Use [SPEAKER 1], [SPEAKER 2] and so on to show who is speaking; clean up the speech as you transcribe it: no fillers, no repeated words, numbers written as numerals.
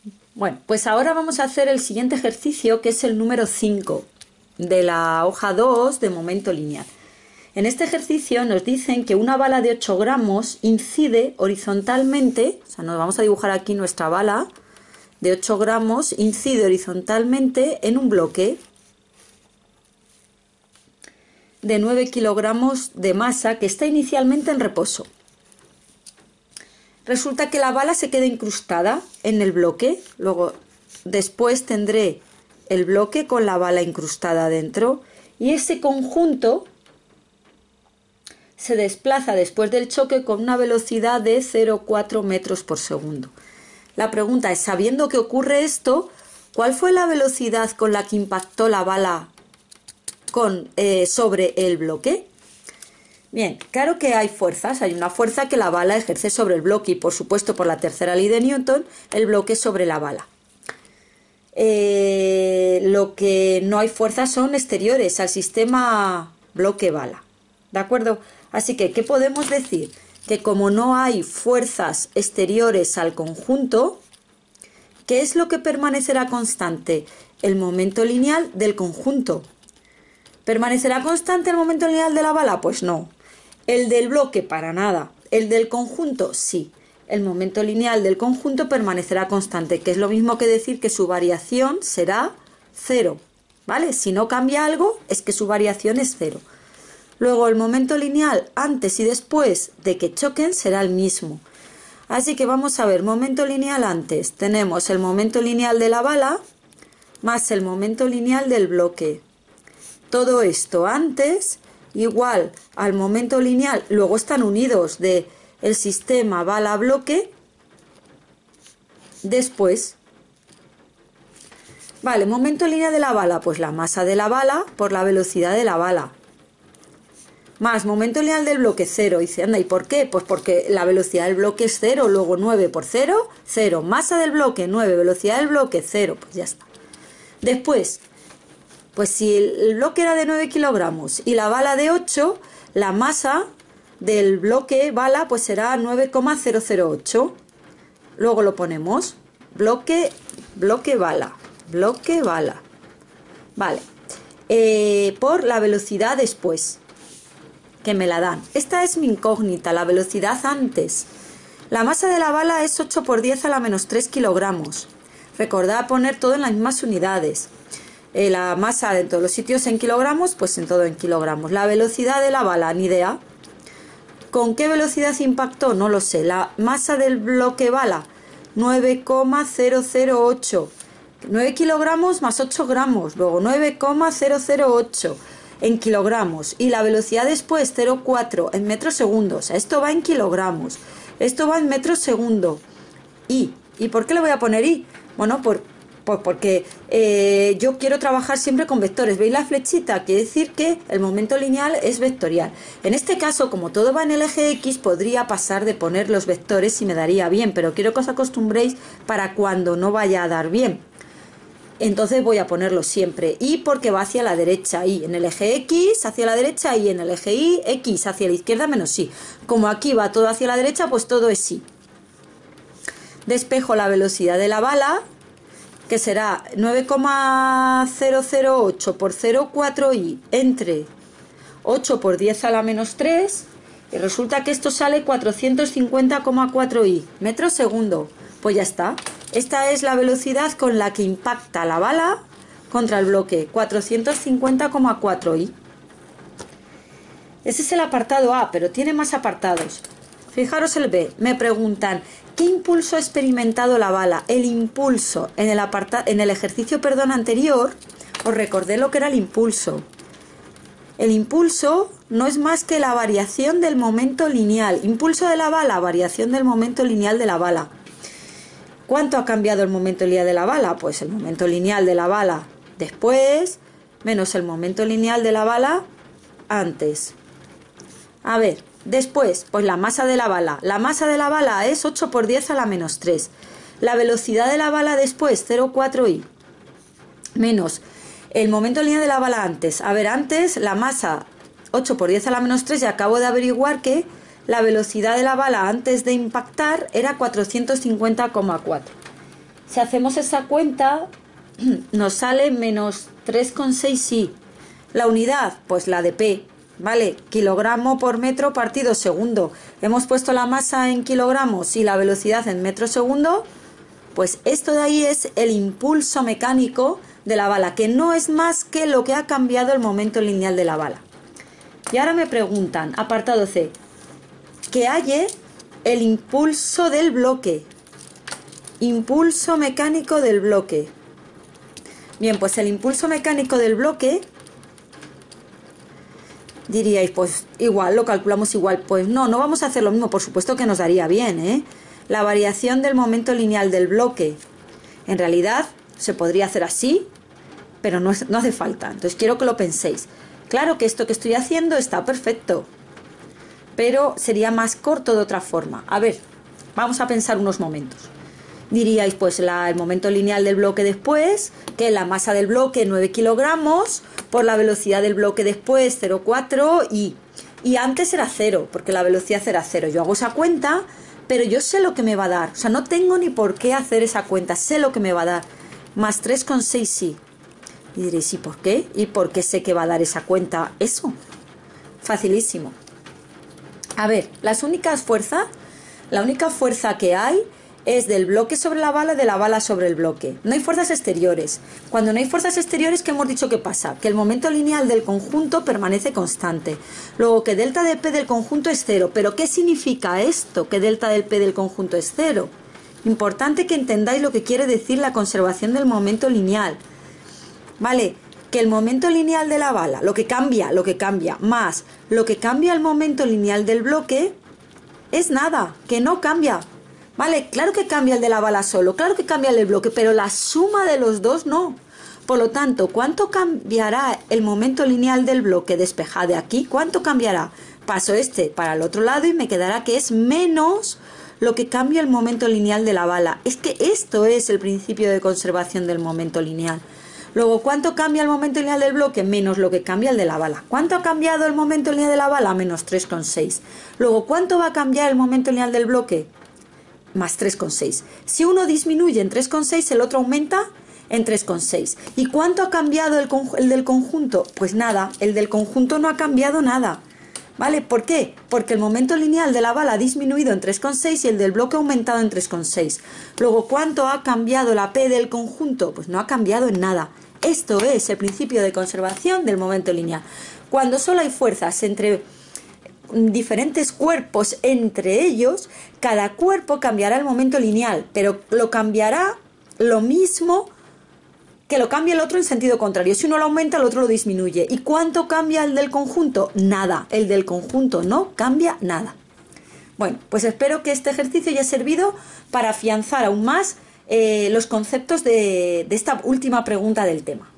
[SPEAKER 1] Bueno, pues ahora vamos a hacer el siguiente ejercicio, que es el número 5 de la hoja 2 de momento lineal. En este ejercicio nos dicen que una bala de 8 gramos incide horizontalmente, o sea, nos vamos a dibujar aquí nuestra bala de 8 gramos, incide horizontalmente en un bloque de 9 kilogramos de masa que está inicialmente en reposo. Resulta que la bala se queda incrustada en el bloque, luego después tendré el bloque con la bala incrustada dentro y ese conjunto se desplaza después del choque con una velocidad de 0,4 metros por segundo. La pregunta es, sabiendo que ocurre esto, ¿cuál fue la velocidad con la que impactó la bala sobre el bloque? Bien, claro que hay fuerzas, hay una fuerza que la bala ejerce sobre el bloque y por supuesto por la tercera ley de Newton, el bloque sobre la bala. Lo que no hay fuerzas son exteriores al sistema bloque-bala, ¿de acuerdo? Así que, ¿qué podemos decir? Que como no hay fuerzas exteriores al conjunto, ¿qué es lo que permanecerá constante? El momento lineal del conjunto. ¿Permanecerá constante el momento lineal de la bala? Pues no. El del bloque, para nada. El del conjunto, sí. El momento lineal del conjunto permanecerá constante, que es lo mismo que decir que su variación será cero, ¿vale? Si no cambia algo, es que su variación es cero. Luego, el momento lineal antes y después de que choquen será el mismo. Así que vamos a ver, momento lineal antes. Tenemos el momento lineal de la bala más el momento lineal del bloque. Todo esto antes igual al momento lineal, luego están unidos de el sistema bala-bloque después. Vale, momento lineal de la bala, pues la masa de la bala por la velocidad de la bala. Más momento lineal del bloque 0. Dice, anda, ¿y por qué? Pues porque la velocidad del bloque es 0, luego 9 por 0, 0. Masa del bloque 9, velocidad del bloque 0, pues ya está. Después, pues si el bloque era de 9 kilogramos y la bala de 8, la masa del bloque bala pues será 9,008. Luego lo ponemos, bloque bala. Vale, por la velocidad después, que me la dan. Esta es mi incógnita, la velocidad antes. La masa de la bala es 8 por 10 a la menos 3 kilogramos. Recordad poner todo en las mismas unidades. La masa en todos los sitios en kilogramos, pues en todo en kilogramos. La velocidad de la bala, ni idea. ¿Con qué velocidad impactó? No lo sé. La masa del bloque bala, 9,008. 9 kilogramos más 8 gramos. Luego 9,008 en kilogramos. Y la velocidad después, 0,4 en metros segundos. Esto va en kilogramos. Esto va en metros segundo. ¿Y por qué le voy a poner I? Bueno, porque yo quiero trabajar siempre con vectores. ¿Veis la flechita? Quiere decir que el momento lineal es vectorial. En este caso, como todo va en el eje X, podría pasar de poner los vectores y me daría bien, pero quiero que os acostumbréis para cuando no vaya a dar bien. Entonces voy a ponerlo siempre. Y porque va hacia la derecha, Y en el eje X hacia la derecha, Y en el eje Y, X hacia la izquierda menos Y. Como aquí va todo hacia la derecha, pues todo es Y. Despejo la velocidad de la bala, que será 9,008 por 0,4i entre 8 por 10 a la menos 3, y resulta que esto sale 450,4i metros segundo. Pues ya está. Esta es la velocidad con la que impacta la bala contra el bloque, 450,4i. Ese es el apartado A, pero tiene más apartados. Fijaros el B. Me preguntan, ¿qué impulso ha experimentado la bala? El impulso. En el ejercicio anterior, os recordé lo que era el impulso. El impulso no es más que la variación del momento lineal. Impulso de la bala, variación del momento lineal de la bala. ¿Cuánto ha cambiado el momento lineal de la bala? Pues el momento lineal de la bala después, menos el momento lineal de la bala antes. A ver, después, pues la masa de la bala. La masa de la bala es 8 por 10 a la menos 3. La velocidad de la bala después, 0,4i. Menos el momento lineal de la bala antes. A ver, antes la masa 8 por 10 a la menos 3, y acabo de averiguar que la velocidad de la bala antes de impactar era 450,4. Si hacemos esa cuenta, nos sale menos 3,6 y la unidad, pues la de P, ¿vale? Kilogramo por metro partido segundo. Hemos puesto la masa en kilogramos y la velocidad en metro segundo, pues esto de ahí es el impulso mecánico de la bala, que no es más que lo que ha cambiado el momento lineal de la bala. Y ahora me preguntan, apartado C, que halle el impulso del bloque. Impulso mecánico del bloque. Bien, pues el impulso mecánico del bloque, diríais, pues igual, lo calculamos igual. Pues no vamos a hacer lo mismo, por supuesto que nos daría bien, ¿eh? La variación del momento lineal del bloque. En realidad se podría hacer así, pero no hace falta. Entonces quiero que lo penséis. Claro que esto que estoy haciendo está perfecto, pero sería más corto de otra forma. A ver, vamos a pensar unos momentos. Diríais, pues el momento lineal del bloque después, que la masa del bloque 9 kilogramos, por la velocidad del bloque después 0,4 y antes era 0, porque la velocidad era 0. Yo hago esa cuenta, pero yo sé lo que me va a dar. O sea, no tengo ni por qué hacer esa cuenta, sé lo que me va a dar. Más 3,6 y. Y diréis, ¿y por qué? ¿Y por qué sé que va a dar esa cuenta eso? Facilísimo. A ver, la única fuerza que hay es del bloque sobre la bala, de la bala sobre el bloque. No hay fuerzas exteriores. Cuando no hay fuerzas exteriores, ¿qué hemos dicho que pasa? Que el momento lineal del conjunto permanece constante. Luego que delta de P del conjunto es 0. ¿Pero qué significa esto? Que delta del P del conjunto es 0. Importante que entendáis lo que quiere decir la conservación del momento lineal. ¿Vale? Que el momento lineal de la bala, lo que cambia, más lo que cambia el momento lineal del bloque, es nada, que no cambia. ¿Vale? Claro que cambia el de la bala solo, claro que cambia el del bloque, pero la suma de los dos no. Por lo tanto, ¿cuánto cambiará el momento lineal del bloque despejado de aquí? ¿Cuánto cambiará? Paso este para el otro lado y me quedará que es menos lo que cambia el momento lineal de la bala. Es que esto es el principio de conservación del momento lineal. Luego, ¿cuánto cambia el momento lineal del bloque? Menos lo que cambia el de la bala. ¿Cuánto ha cambiado el momento lineal de la bala? Menos 3,6. Luego, ¿cuánto va a cambiar el momento lineal del bloque? Más 3,6. Si uno disminuye en 3,6, el otro aumenta en 3,6. ¿Y cuánto ha cambiado el del conjunto? Pues nada, el del conjunto no ha cambiado nada. ¿Vale? ¿Por qué? Porque el momento lineal de la bala ha disminuido en 3,6 y el del bloque ha aumentado en 3,6. Luego, ¿cuánto ha cambiado la P del conjunto? Pues no ha cambiado en nada. Esto es el principio de conservación del momento lineal. Cuando solo hay fuerzas entre diferentes cuerpos entre ellos, cada cuerpo cambiará el momento lineal, pero lo cambiará lo mismo que lo cambia el otro en sentido contrario. Si uno lo aumenta, el otro lo disminuye. ¿Y cuánto cambia el del conjunto? Nada. El del conjunto no cambia nada. Bueno, pues espero que este ejercicio haya servido para afianzar aún más los conceptos de esta última pregunta del tema.